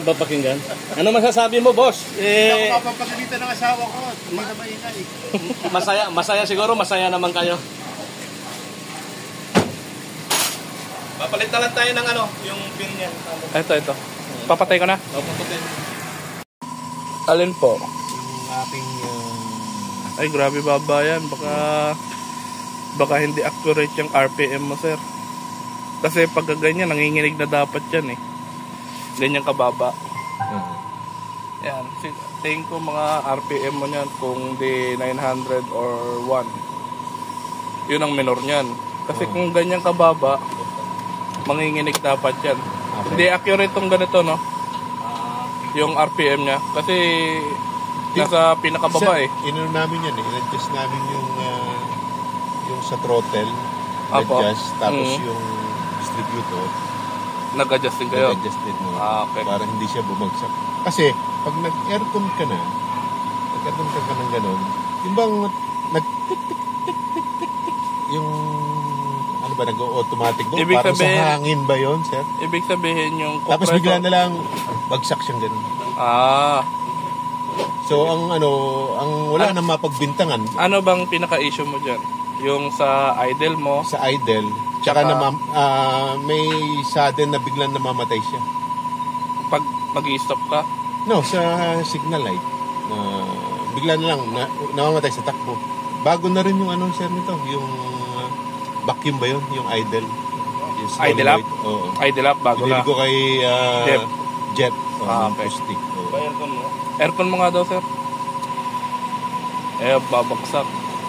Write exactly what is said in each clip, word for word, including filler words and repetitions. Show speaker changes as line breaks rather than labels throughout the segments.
Papakinggan. Ano masasabi mo, boss?
Eh, hindi ako mapapagalitan ng asawa ko. Hindi na maingay.
Masaya, masaya siguro, masaya naman kayo. Papalit na lang tayo ng ano, yung pin niya.
Ito, ito. Papatay ko na?
O, papatay.
Alin po?
Yung aking... Uh...
Ay, grabe baba yan. Baka... Baka hindi accurate yung R P M mo, sir. Kasi pag ganyan, nanginginig na dapat yan eh. Ganyan kababa.
Uh-huh.
Yan. Tingin ko mga R P M mo niyan kung di nine hundred or one. Yun ang minor niyan. Kasi uh-huh. kung ganyan kababa, manginginig dapat yan. Okay. Hindi accurate tong ganito, no? Uh, yung R P M niya. Kasi nasa pinakababa eh.
Inano namin yan eh. In-adjust namin yung uh, yung sa throttle.
Apo.
Adjust. Tapos
mm-hmm.
yung distributor.
Nag-adjust din kayo?
Nag-adjust din mo.
Ah, okay.
Para hindi siya bumagsak. Kasi, pag nag-aircon ka na, nag-aircon ka ka ng gano'n, yung bang nag tik tik tik tik tik tik yung, ano ba, nag-automatic doon?
Ibig
Parang
sabihin,
sa hangin ba yun, sir?
Ibig sabihin yung compressor.
Tapos bigla na lang, bagsak siyang gano'n.
Ah.
So, ang ano, ang wala ano, na mapagbintangan.
Ano bang pinaka-issue mo dyan? Yung sa idle mo?
Sa idle. Tsaka na uh, may sudden na biglang namamatay siya.
Pag mag-i-stop ka?
No, sa signal light. Uh, bigla na lang na, namamatay sa takbo. Bago na rin yung ano sir nito, yung uh, vacuum ba yun? Yung idle. Yung
idle up?
Oo.
Idle up, bago
Binili
na.
ko kay uh,
Jet.
Jet. Uh,
ah, okay.
Acoustic. Oh.
Aircon mo?
Aircon mo nga daw sir. Eh, babaksak.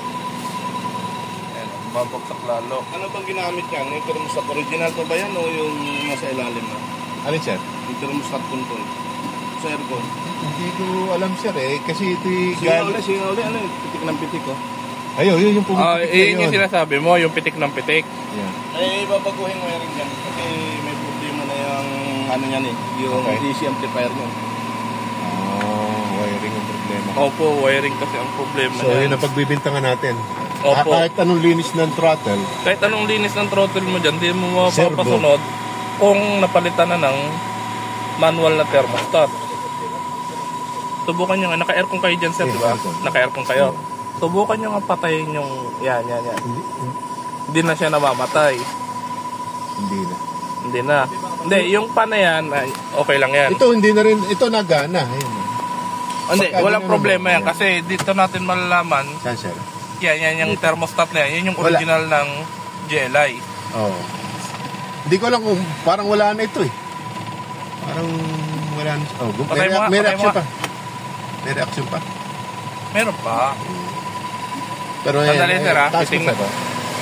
Babagsak lalo.
Ano bang ginamit yan? Yung thermostat original to ba yan o yung nasa ilalim na?
Alin sir?
Yung thermostat control sa aircon.
Hindi ko alam sir eh. Kasi ito yung...
Singa uli, singa uli. Ano yung pitik ng pitik ko?
Ayun, yun yung pumitik.
Ah, yun yung sinasabi mo, yung pitik ng pitik.
Yeah.
Ay, babaguhin mo rin yan. Kasi may problema na yung ano yan eh. Yung
okay.
D C amplifier mo.
Oh, wiring ang problema.
Opo, wiring kasi ang problema.
So,
yan.
yun ang pagbibintangan natin.
Opo.
Kahit anong linis ng throttle.
Kahit anong linis ng throttle mo dyan, hindi mo mapapasunod kung napalitan na ng manual na thermostat. Subukan nyo nga, naka-aircon kayo dyan sir, yeah, di ba? Naka-aircon kayo. Yeah. Subukan nyo nga patayin yung, yan, yan, yan. Hindi, hindi na siya namamatay.
Hindi na.
Hindi na. Hindi, yung pan na yan, ay, okay lang yan.
Ito hindi na rin, ito nagana. Ayun.
Hindi, walang problema yan. Kasi dito natin malalaman.
Saan sir?
Yan, yan yung thermostat na yan. Yan yung original wala. Ng G L I.
Oo. Oh. Hindi ko lang kung parang wala na ito eh. Parang wala na. Oh, may,
mga,
may reaction pa. May reaction pa.
Meron pa.
Pero
sandali sir ha.
Tingnan ko.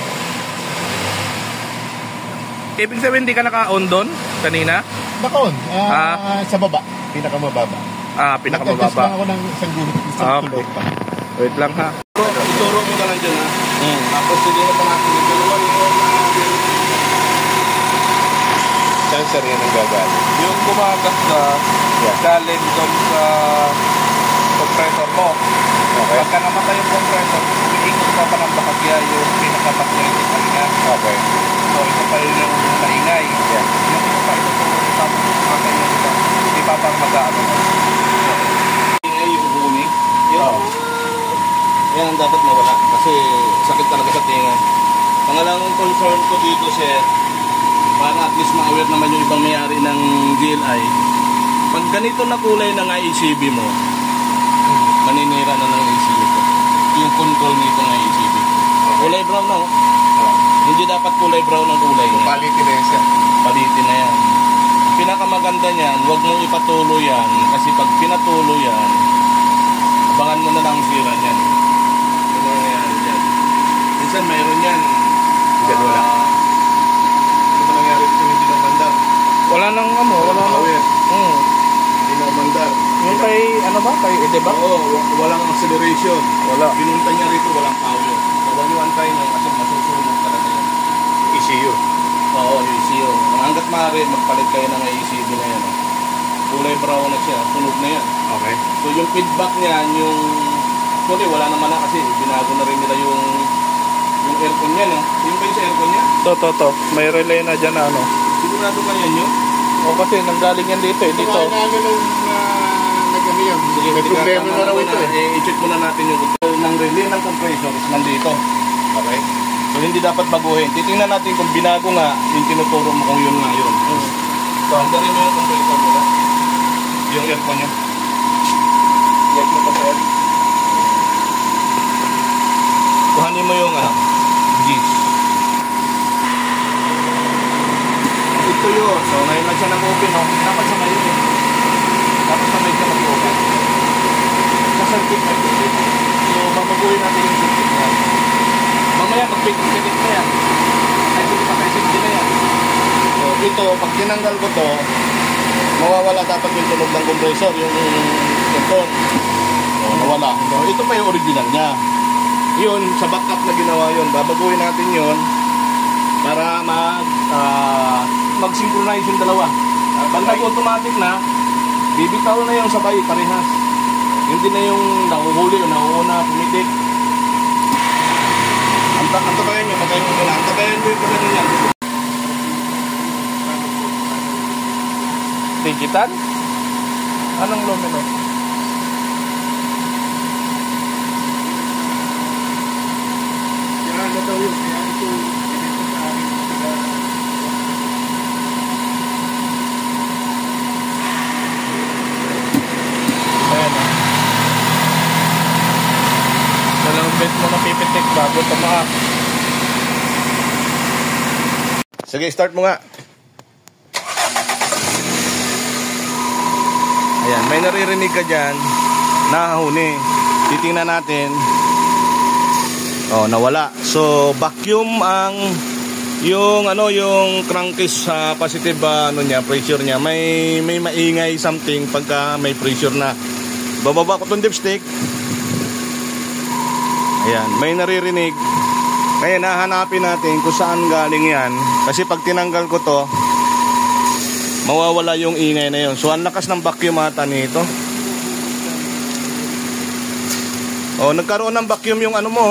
Ibig sabihin hindi ka naka-on doon kanina?
Naka-on. Uh,
ah.
Sa baba. Pinakamababa.
Ah, pinakamababa.
Nagtest lang ako ng isang guhit. Isang
okay.
tulog pa.
Wait lang ha.
Ituro mo ka lang dyan ha.
Hmm.
Tapos hindi na pa natin yung dalawan yung
sensor yan ang gagaling.
Yung bumagas na yeah. galing doon sa compressor mo. Okay. Pagka namatay yung compressor, umiikot pa pa ng bahagya yung pinaka-magnetic niya.
Okay.
So ito pa yun yung maingay.
Yeah.
Yung ito pa ito kung tapos makay yung ito. Hindi pa pang mag-aano mo.
Ingay yung huni. Yun.
Oh.
Yan ang dapat mawala. Kasi sakit talaga sa tinga. Pangalawang concern ko dito sir, para at least ma-aware naman yung ibang mayari ng G L I. Pag ganito na kulay ng I E C B mo, maninira na ng I E C B ko. Yung control nito ng I E C B. Kulay brown na oh. Hindi dapat kulay brown ang kulay niya.
Palitin na yan sir.
Palitin na yan. Pinakamaganda niyan, huwag mong ipatuloy yan. Kasi pag pinatuloy yan, abangan mo na lang ang sira niyan. Ano nangyayari dyan? Minsan mayroon yan.
Diyan wala.
Ano ba nangyari kung hindi na mandar?
Wala nang ano, wala nang... Hmm.
Hindi na mandar.
Yung kay, ano ba? Kay Ede ba?
Oo, walang acceleration.
Wala.
Pinunta niya rito, walang power. So, one one time na kasi masusunod talaga yan.
E C U.
Oo, yung E C U. Hanggat maaari, magpalit kayo ng E C U na yan. Oh. Kulay brown na siya, tunog na yan.
Okay.
So, yung feedback niyan, yung... Actually, wala naman na kasi binago na rin nila yung... Yung aircon niya, no? Yung ba yung sa aircon niya?
To, to, to. May relay na dyan na ano.
Sigurado ka yan yun?
O kasi nanggaling yan dito eh. Dito.
Kaya namin nung uh, nag-ano yan. May problema na raw ito eh.
I-check muna natin yung control ng relay ng compressor is nandito. Okay? So hindi dapat baguhin. Titingnan natin kung binago nga yung tinuturo mo kung yun nga yun. So andarin mo yung compressor nila. Yung aircon nyo. Yes mo pa sir. Kuhanin mo yung ano, gauge. Ito yun. So ngayon lang siya nag-open. No? Dapat sa ngayon eh. Dapat sa ngayon siya mag-open. Sa circuit na ito. So babaguhin natin yung circuit na. Mamaya mag-pick-pick na yan. Ay hindi pa kayo safety na yan. So ito, pag tinanggal ko to, mawawala dapat yung tunog ng compressor, yung aircon. So nawala. So ito pa yung original niya. Yun, sa backup na ginawa yun. Babaguhin natin yun para mag uh, mag-synchronize yung dalawa. Pag nag-automatic na, bibitaw na yung sabay, parehas. Hindi na yung nahuhuli o nahuuna, pumitik. Antabayan nyo, patayin mo muna. Antabayan mo yung pagano yan.
Digital? Anong lumino?
Kaya na daw yun. Kaya ito, ito sa akin.
Ayan o. Dalawang bit mo na pipitik bago tumaak.
Sige, start mo nga. Ayan, may naririnig ka dyan. Nahahuni. Titingnan natin. Oh, nawala. So, vacuum ang yung ano yung crankcase sa positive uh, ano niya, pressure niya. May may maingay something pagka may pressure na. Bababa ko tong dipstick. Ayan, may naririnig. Kaya nahanapin natin kung saan galing yan. Kasi pag tinanggal ko to, mawawala yung ingay na yun. So ang lakas ng vacuum ata nito. Oh, nagkaroon ng vacuum yung ano mo.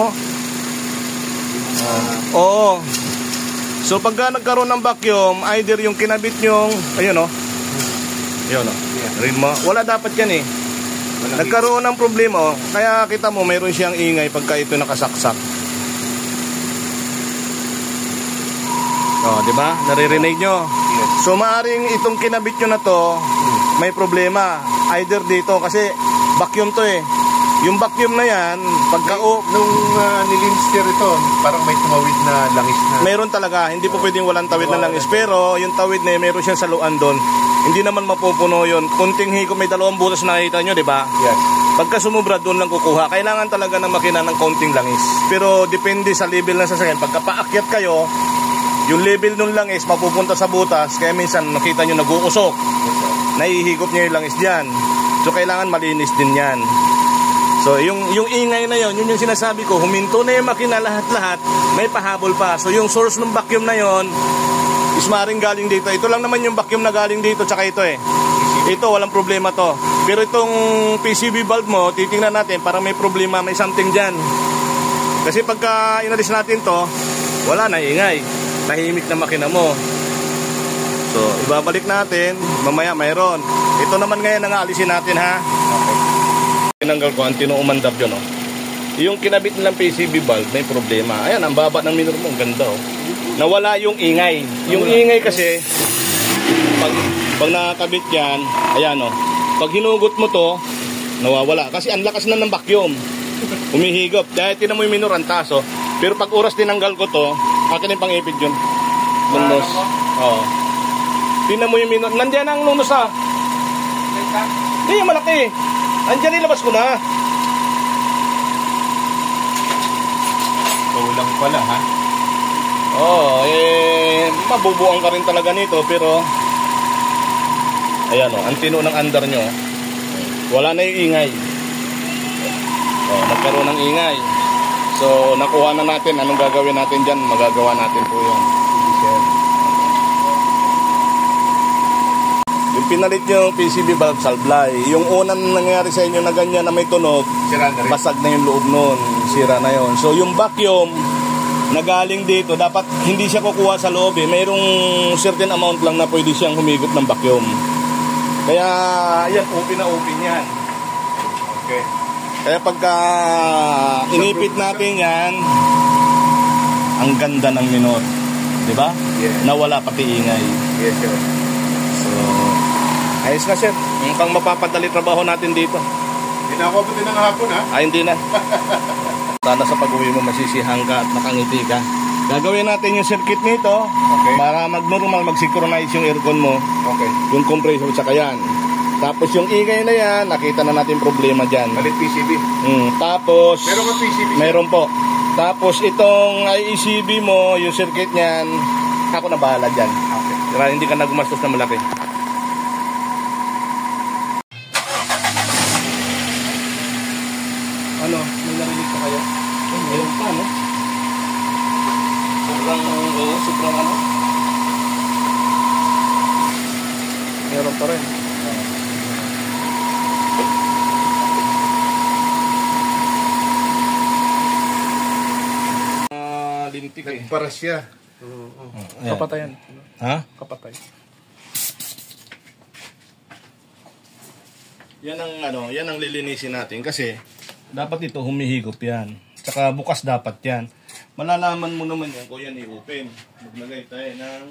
Oh. Oo. So pagka nagkaroon ng vacuum, either yung kinabit yung ayun oh. Ayun oh. Rin mo. Wala dapat yan eh. Nagkaroon ng problema oh. Kaya kita mo mayroon siyang ingay pagka ito nakasaksak. Oh, di ba? Naririnig nyo.
Yes.
So maaring itong kinabit nyo na to, may problema. Either dito kasi vacuum to eh. Yung vacuum na yan, pagka o
Nung uh, nilinster ito, parang may tumawid na langis na.
meron talaga, hindi po pwedeng walang tawid na langis. Pero yung tawid na yun, meron siyang saluan doon. Hindi naman mapupuno yun. Kunting higop, may dalawang butas na nakita nyo, di ba?
Yes.
Pagka sumubra, doon lang kukuha. Kailangan talaga ng makina ng konting langis. Pero depende sa level ng sasakyan. Pagka paakyat kayo, yung level nung langis mapupunta sa butas. Kaya minsan nakita nyo nag-uusok. Nahihigop nyo yung langis dyan. So kailangan malinis din yan. So yung yung ingay na yon, yun yung sinasabi ko, huminto na yung makina lahat-lahat, may pahabol pa. So yung source ng vacuum na yon is maring galing dito. Ito lang naman yung vacuum na galing dito, tsaka ito eh. Ito walang problema to. Pero itong P C B valve mo, titingnan natin, parang may problema, may something dyan. Kasi pagka inalis natin to, wala na ingay. Tahimik na makina mo. So ibabalik natin, mamaya mayroon. Ito naman ngayon ang aalisin natin ha. Okay. Tinanggal ko ang tinuumandap yun oh. Yung kinabit nilang P C B valve may problema. Ayan, ang baba ng minor mo, ang ganda oh. Nawala yung ingay. Yung ingay kasi pag, pag nakakabit yan, ayan oh. Pag hinugot mo to, nawawala. Kasi ang lakas na ng vacuum. Humihigop. Dahil tinan mo yung minor ang taas oh. Pero pag oras tinanggal ko to, akin yung pang-ipid yun. Lunos. Oo. Tinan mo yung minor. Nandiyan ang lunos ah. Hindi yung malaki. Andiyan, ilabas ko na.
Kulang pala, ha?
Oo, oh, eh, mabubuang ka rin talaga nito, pero ayan o, oh, ang tino ng andar nyo, wala na yung ingay. Oh, nagkaroon ng ingay. So, nakuha na natin. Anong gagawin natin dyan? Magagawa natin po yun. Yung pinalit nyo yung P C B valve salblay. Yung unang nangyari sa inyo na ganyan na may tunog,
Sira na rin.
basag na yung loob nun. Sira na yon. So yung vacuum, na galing dito, dapat hindi siya kukuha sa loob eh. Mayroong certain amount lang na pwede siyang humigop ng vacuum. Kaya, yan, open na open yan.
Okay.
Kaya pagka inipit natin yan, ang ganda ng minor. Diba?
Yeah.
Nawala pati ingay.
Yes, sir.
So, ayos na sir. Mukhang mapapadali trabaho natin dito.
Hindi na ako buti ng hapon, ha?
Ay, hindi na. Sana sa pag-uwi mo masisihan ka at nakangiti ka. Gagawin natin yung circuit nito
Okay.
para mag-normal, mag-synchronize yung aircon mo,
Okay.
yung compressor sa yan. Tapos yung ingay na yan, nakita na natin problema dyan.
Palit P C B.
Mm, tapos,
Meron ka P C B?
meron po. Tapos itong I E C B mo, yung circuit niyan, ako na bahala dyan.
Okay.
Para hindi ka nagumastos na malaki. Ano? May narinig pa kayo? Eh, meron pa, no? Sobrang, oo, sobrang ano? Meron pa rin. Ah, lintik eh.
Nagparas siya. Oo.
Ayan.
Kapatayan.
Ha?
Kapatay.
Yan ang ano, yan ang lilinisin natin kasi dapat ito humihigop yan. Tsaka bukas dapat yan. Malalaman mo naman yan kung yan i-open. Maglagay tayo ng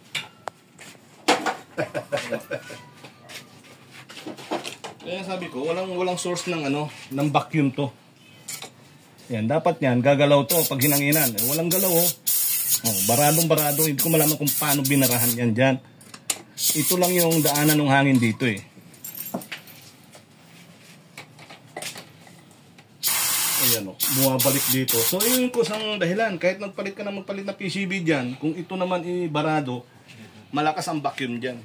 kaya sabi ko, walang walang source ng ano, ng vacuum to. Yan, dapat yan, gagalaw to pag hinanginan. Eh, walang galaw oh. Oh, baradong barado, hindi ko malaman kung paano binarahan yan dyan. Ito lang yung daanan ng hangin dito eh. Ayan o, bumabalik dito. So yun yung kusang dahilan. Kahit nagpalit ka na magpalit na P C B dyan, kung ito naman i-barado, malakas ang vacuum dyan.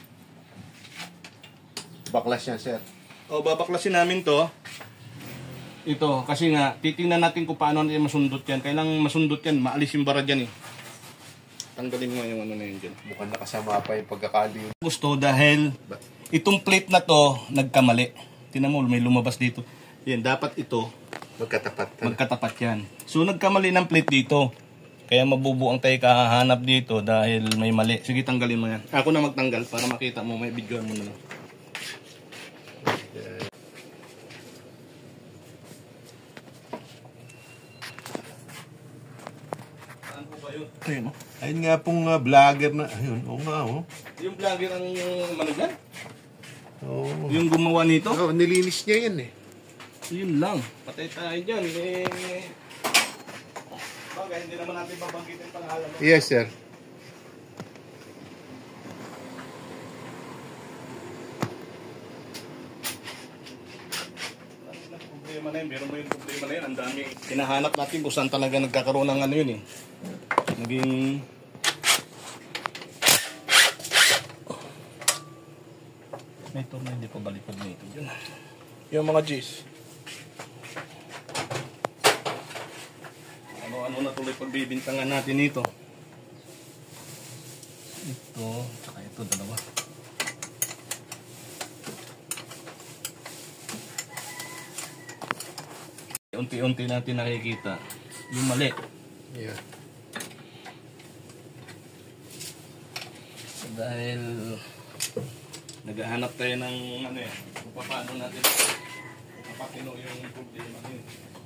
Baklas yan, sir.
O, babaklasin namin to. Ito, kasi nga, titingnan natin kung paano natin masundot yan. Kailangan masundot yan, maalis yung bara dyan eh. Tanggalin mo yung ano na yun dyan.
Mukhang nakasama pa yung pagkakali.
Gusto dahil itong plate na to, nagkamali. Tinan mo, may lumabas dito. Yan, dapat ito,
Magkatapat.
magkatapat yan. So nagkamali ng plate dito. Kaya mabubuang tayo kahahanap dito dahil may mali. Sige, tanggalin mo yan. Ako na magtanggal para makita mo, may video mo na lang. Saan po ba yun?
Ayun, oh. Ayun nga pong uh, vlogger na. Ayun, oo nga, oh.
Yung vlogger ang managyan?
Oo.
Yung gumawa nito?
Oh, nilinis niya yan, eh.
Yun lang. Patay tayo dyan. Eh... Bagay, hindi naman natin babanggitin pangalan.
Yes, sir.
Problema na yun. Meron mo yung problema na yun. Ang dami. Hinahanap natin kung saan talaga nagkakaroon ng ano yun eh. Naging... Ito na hindi pa balipad na ito. Yun.
Yung mga G's.
Ano-ano na tuloy pagbibintangan natin ito. Ito, tsaka ito, dalawa. Unti-unti natin nakikita yung mali.
Yeah.
So, dahil naghahanap tayo ng ano eh, kung paano natin mapatino yung problema yun.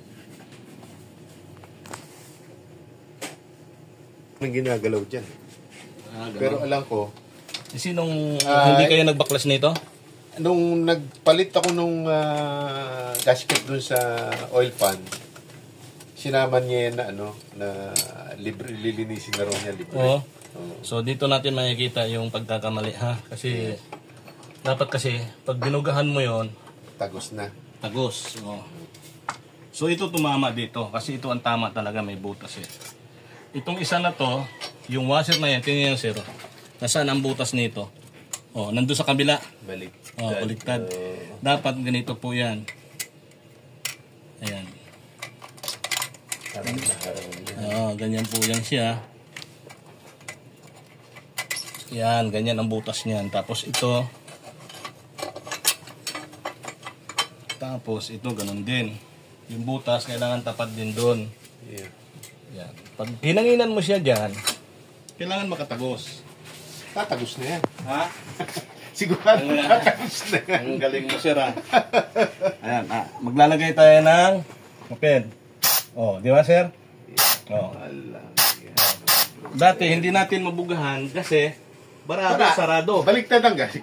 Anong ginagalaw dyan?
Ah, ganun.
Pero alam ko,
Eh, sinong
Ah,
hindi kayo nagbaklas nito?
nung nagpalit ako nung uh, gasket dun sa oil pan, sinaman niya yan na ano, na libre, lilinisin na raw niya libre.
Oo.
Oo.
So dito natin makikita yung pagkakamali ha. Kasi dapat kasi pag binugahan mo yon
Tagos na.
tagos. Oo. So ito tumama dito kasi ito ang tama talaga, may butas eh. Itong isa na to, yung washer na yan, tingnan yan sir. Nasaan ang butas nito? Oh, nandun sa kabila.
Balik.
Oh, baliktad. Dapat ganito po yan. Ayan.
Harang na harang niya.
Oo, ganyan po yan siya. Yan, ganyan ang butas niyan. Tapos ito. Tapos ito, ganun din. Yung butas, kailangan tapat din doon.
Yeah.
Yan. Pag hinanginan mo siya dyan, kailangan makatagos.
Tatagos na yan.
Ha?
Sigurado
Ang-
tatagos na yan.
Ang galing mo, sir, ha? Ayan, ah, maglalagay tayo ng pen. Oh, di ba, sir? Oh.
Ala.
Dati, hindi natin mabugahan kasi barado,
Para.
sarado.
Baliktad ang gasik.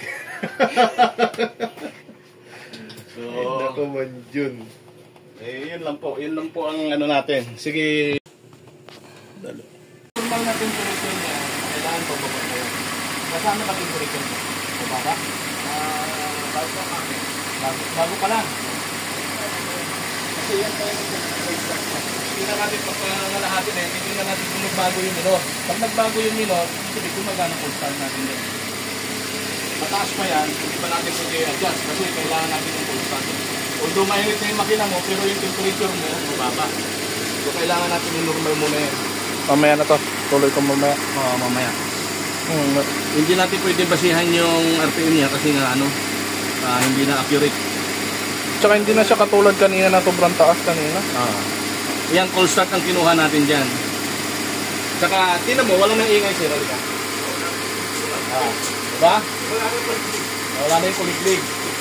So,
Naku man yun.
eh, yun lang po. Yun lang po ang ano natin. Sige. Dalo. Normal natin curriculum niya. Kailangan pa ba ba? Kasama ka yung curriculum mo? O ba ba? Bago pa kami. Bago, bago pa lang. Kasi yan tayo hindi na natin pagkakalahati na yun. Hindi na natin kung nagbago yung minor. Pag nagbago yung minor, hindi kung magana full start natin yun. Mataas pa yan, hindi pa natin pwede adjust kasi kailangan natin yung full start. Although mainit na yung makina mo, pero yung temperature mo, mababa. So kailangan natin yung normal muna yan.
Mamaya na to. Tuloy ko mamaya.
Oo, mamaya.
Hmm.
Hindi natin pwede basihan yung R P M niya kasi nga ano, ah, hindi na accurate.
Tsaka hindi na siya katulad kanina na sobrang taas kanina.
Ah. Yan, cold start ang kinuha natin dyan. Tsaka, tinan mo, wala nang ingay sir, halika. Ah, diba? Wala na yung kuliglig.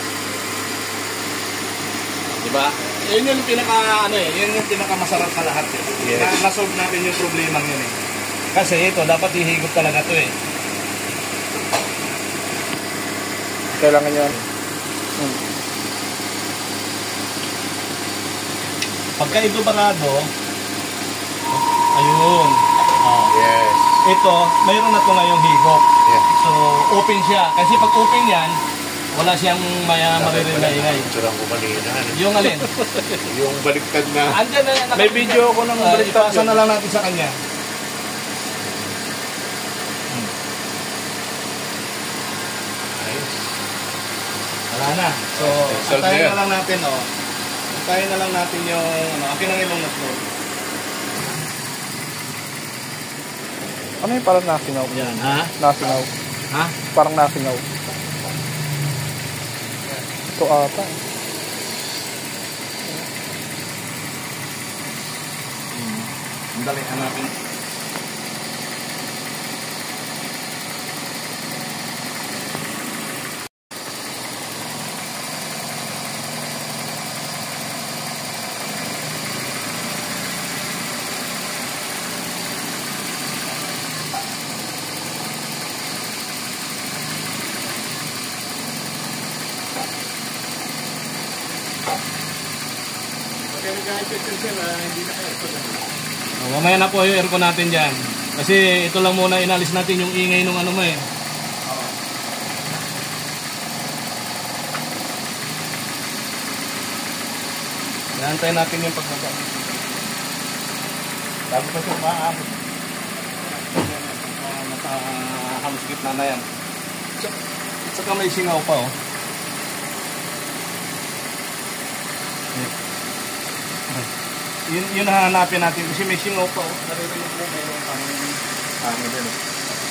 Diba? Yun yung pinaka, ano eh, yun yung pinaka masarap sa lahat eh.
Yes.
Na, nasolve natin yung problema yun eh. Kasi ito, dapat ihigop talaga to eh.
Kailangan yan. Hmm.
Pagka ito barado, ayun. Oh.
Yes.
Ito, mayroon na to ngayong higop.
Yeah.
So, open siya. Kasi pag open yan, wala siyang maya maririnig na ingay.
Surang ko kanina. ano?
Yung alin?
Yung baliktad na.
Andyan na yan.
May video ako ng
uh,
baliktad
ipasa
yun.
na lang natin sa kanya. Hmm.
Nice.
Wala na. So,
Solve na
antayin
yan.
na lang natin, oh. Antayin na lang natin yung, ano, akin ang ilong na floor.
Ano yung parang nasingaw?
Yan, ha?
Nasingaw.
Ha?
Parang nasingaw. Ito ata.
Hmm. Ang dali, hanapin. Oh, mamaya na po yung aircon natin dyan. Kasi ito lang muna inalis natin yung ingay nung ano mo eh. Naantay natin yung pagbaba. Bago pa siya maabot. Nasa halos gitna na yan. Saka may singaw pa oh. Yun, yun hahanapin natin kasi may singaw pa oh. Naririnig mo mayroon pang ano din oh.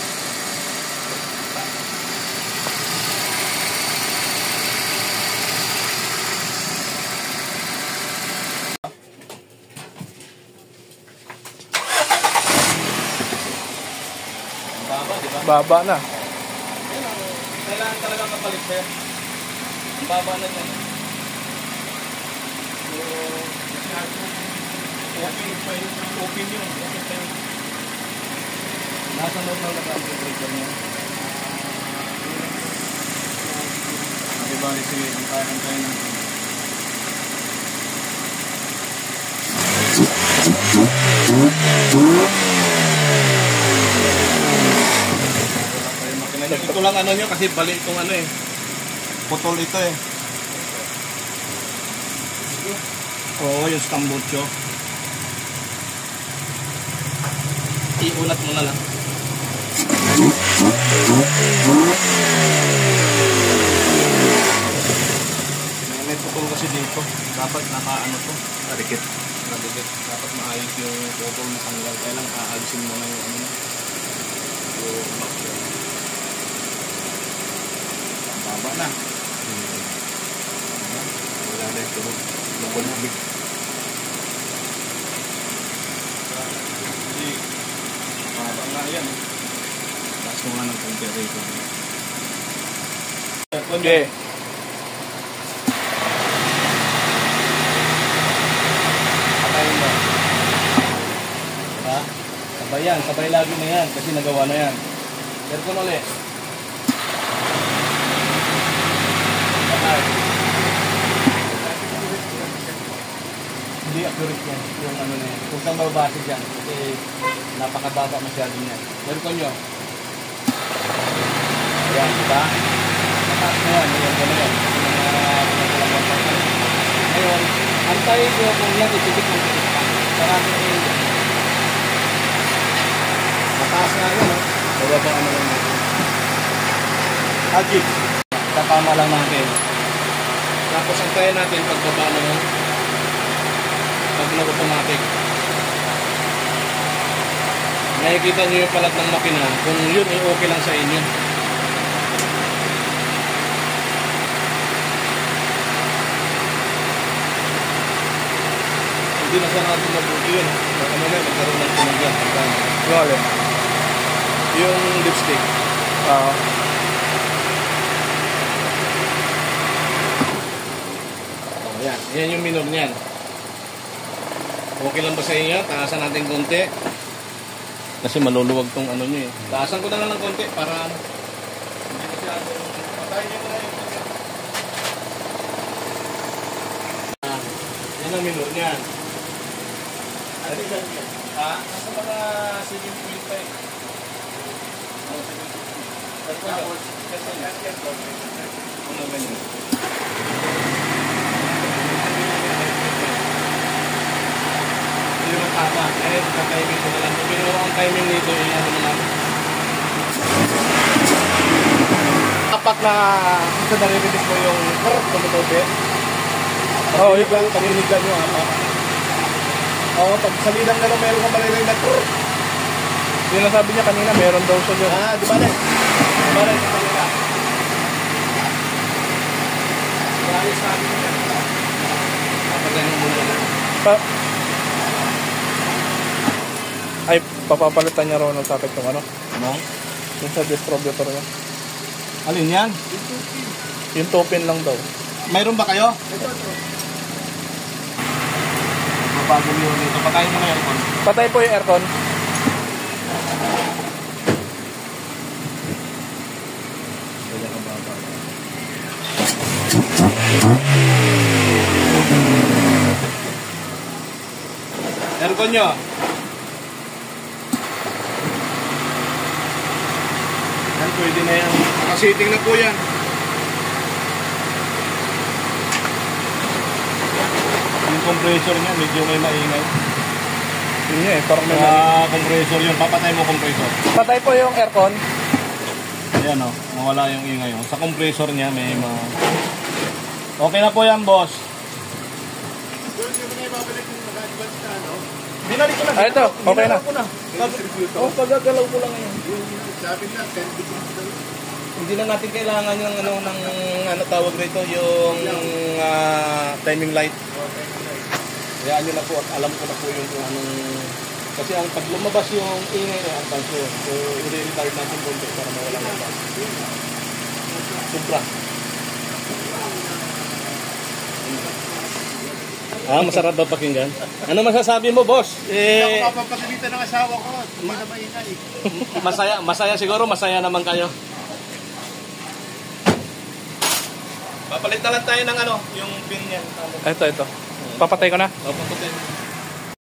Ang baba, di ba?
Baba na.
Yun ang kailangan talaga kapalit sir. Ang baba na yan. So, open pa yun. Open yun. Open pa yun. Nasa normal na ba ang temperature niya? Diba, sige, antayin tayo natin. Ito lang ano nyo kasi balik itong ano eh. Putol ito eh. Oo, yung stambucho. Iunat mo na lang. May putol kasi dito. Dapat naka-ano to. Marikit. Marikit. Dapat maayos yung putol na tanggal. Kaya lang aalisin mo na yung ano. Yung bakyo. Baba na.
Wala na ito. Nakulubig.
operation.
Okay.
Patayin mo. Diba? Sabay yan. Sabay lagi na yan. Kasi nagawa na yan. Aircon ulit. Patay. Hindi accurate yan. Yung ano na yan. Kung saan mababase dyan. Kasi napakababa masyado niyan. Aircon nyo. Ayan, diba? Mataas na yan. Ayan, gano'n yan. Ngayon, antayin nyo kung yan itibig ng titik pa. Sarado na yun. Mataas na yan, no? Bababaan na lang natin. Ajit. Kapama lang natin. Tapos antayin natin pagbaba na yun. Pag nag-automatic. Nakikita nyo yung palat ng makina. Kung yun ay okay lang sa inyo. Hindi na sana natin mabuti yun. Baka mamaya magkaroon ng tunog yan.
Yung alin?
Yung lipstick.
Oo.
Oh, yan. Yan yung minor niyan. Okay lang ba sa inyo? Taasan natin konti. Kasi maluluwag tong ano nyo eh. Taasan ko na lang ng konti para hindi masyado. Patayin nyo na yung konti. Ah, yan ang minor niyan. Ano yan? Ha? Nasa mga seven point five. Tapos, kasi yan. Ano ganyan? Yung tama, eh, ka-timing ko na lang. Pero ang timing nito, eh, ano naman. Kapag na, isa naririnig mo yung krrrr, tumutobe. Oo, oh, yung pag-inigan nyo, ano. Oo, pag salilang na lang, meron kang maririnig na krrrr.
Yung nasabi niya kanina, meron daw siya dyan.
Ah, di ba rin? Di ba rin? Di ba rin? Ayos natin yan. Papagayin mo muna lang.
Pa Ay, papapalitan niya raw ng socket yung ano?
Ano?
Yung sa distributor niya.
Alin yan?
Yung two pin lang daw.
Mayroon ba kayo? Mabago mo yun dito. Patayin mo na yan.
Patay po yung aircon.
Aircon nyo. Yan, pwede na yan. Nakasiting na po yan. Yung compressor niya, medyo may maingay.
Yun niya eh, parang may mali.
Ah, compressor yun. Papatay mo compressor.
Patay po yung aircon.
Ayan o, nawala yung ingay o. Sa compressor niya may mga... Okay na po yan, boss. Binalik ko na.
Ah, ito, okay na.
Binalik ko na. Oh, pagagalaw ko lang ngayon.
Sabi na, ten degrees daw.
Hindi na natin kailangan yung ano ng ano tawag rito, yung ah, timing light. Hayaan nyo na po at alam ko na po yung kung anong... Kasi ang pag lumabas yung ingay na ang tansyon. So, i-retard natin konti para mawala ng tansyon. Supra. Ah, masarap ba pakinggan? Ano masasabi mo, boss? Eh,
Ako mapapagalitan ng asawa ko. Hindi na maingay.
masaya, masaya siguro, masaya naman kayo. Papalit na lang tayo ng ano, yung pin niya.
Ito, ito. Papatay ko na.
O, paputin.